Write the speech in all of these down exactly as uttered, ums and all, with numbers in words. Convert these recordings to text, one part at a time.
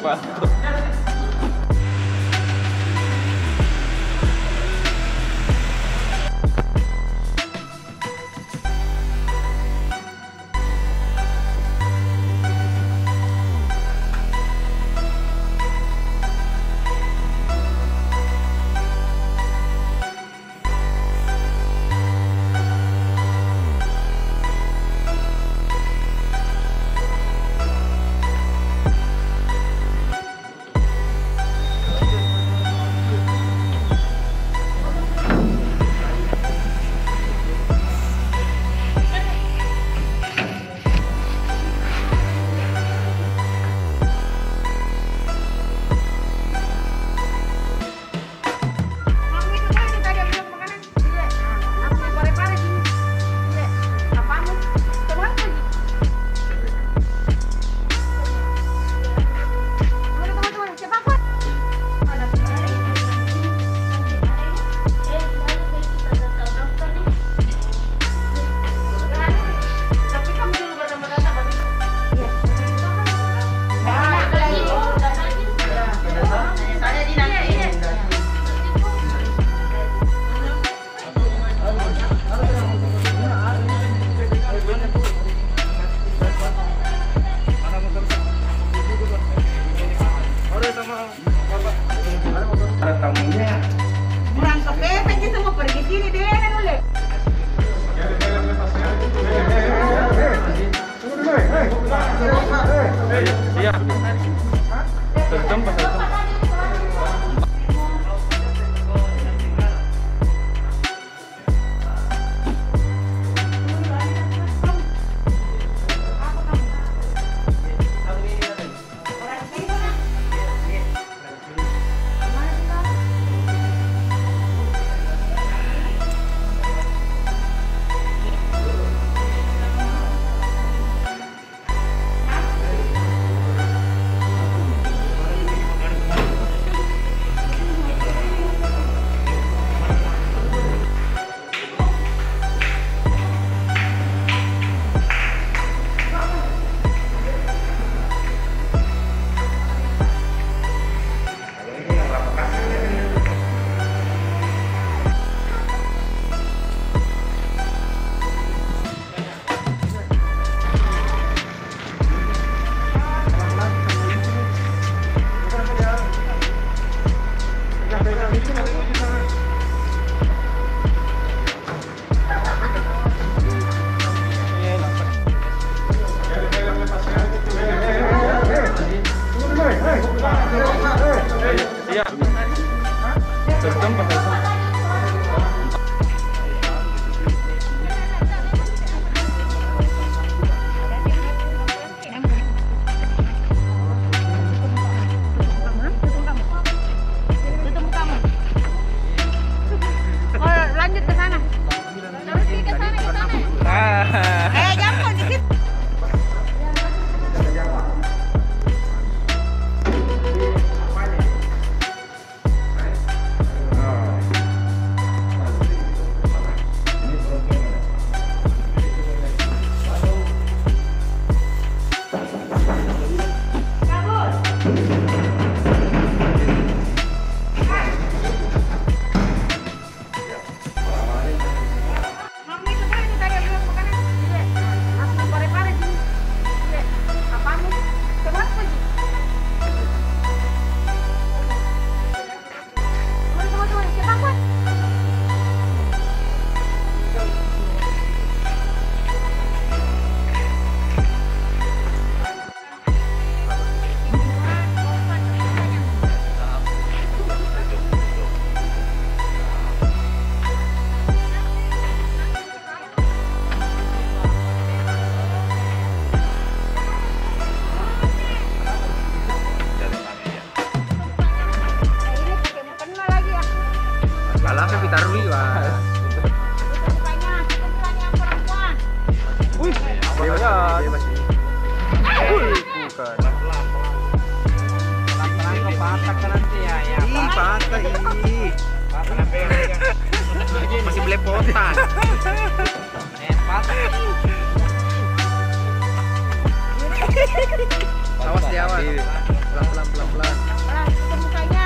sepatu. Kurang kepepet kita mau pergi sini deh, boleh. Iya. Terjam pas terjam. Iya. Terjam pas terjam. Lanjut ke sana. Terus ke sana ke sana. Eh, jambul dikit. Tarui lah. Wih, banyak. Wih, bukan. Pelan-pelan kok patah kan nanti ya. Ya, ih, patah ih. Masih belepotan. Eh, patah. Awas dia, awas. Pelan-pelan. pelan-pelan. Pelan-pelan ke mukanya.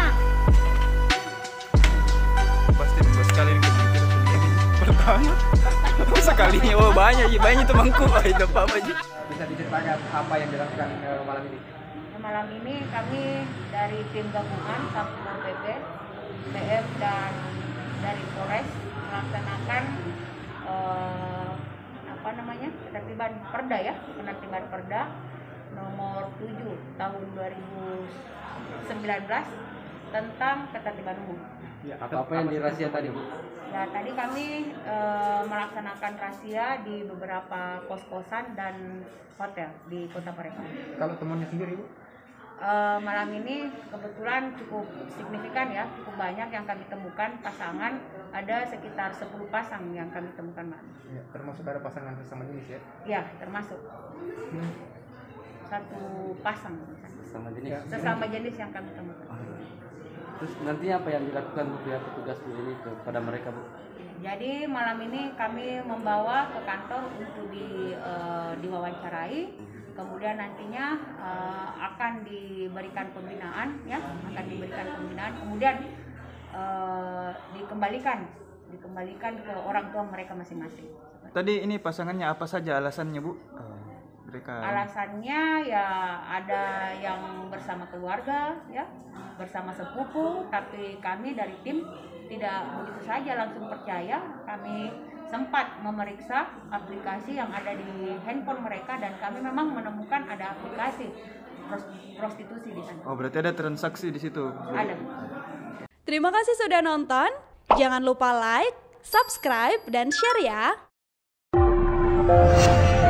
Pasti sekali ini kepikir ini pertama. Sekalinya oh banyak sih, banyak temanku. Ah, itu apa aja. Bisa diceritakan apa yang dilakukan uh, malam ini? Malam ini kami dari tim gabungan Satpol P P, B M dan dari Polres melaksanakan eh, apa namanya penertiban Perda ya, penertiban Perda nomor tujuh tahun dua ribu sembilan belas tentang ketertiban umum. Ya, apa, apa yang dirazia tadi, Bu? Ya, tadi kami e, melaksanakan razia di beberapa kos-kosan dan hotel di Kota Parepare. Kalau temannya sendiri, Bu? E, malam ini kebetulan cukup signifikan ya, cukup banyak yang kami temukan pasangan, ada sekitar sepuluh pasang yang kami temukan malam. Ya, termasuk ada pasangan sesama jenis ya? Ya, termasuk. Hmm. Satu pasang. Sesama jenis. Sesama jenis yang kami temukan. Terus nantinya apa yang dilakukan Bu pihak petugas Bu ini kepada mereka Bu? Jadi malam ini kami membawa ke kantor untuk di uh, diwawancarai, kemudian nantinya uh, akan diberikan pembinaan, ya, akan diberikan pembinaan, kemudian uh, dikembalikan, dikembalikan ke orang tua mereka masing-masing. Tadi ini pasangannya apa saja alasannya, Bu? Mereka... Alasannya ya ada yang bersama keluarga, ya, bersama sepupu, tapi kami dari tim tidak begitu saja langsung percaya. Kami sempat memeriksa aplikasi yang ada di handphone mereka dan kami memang menemukan ada aplikasi prostitusi di sana. Oh, berarti ada transaksi di situ. Ada. Terima kasih sudah nonton. Jangan lupa like, subscribe, dan share ya.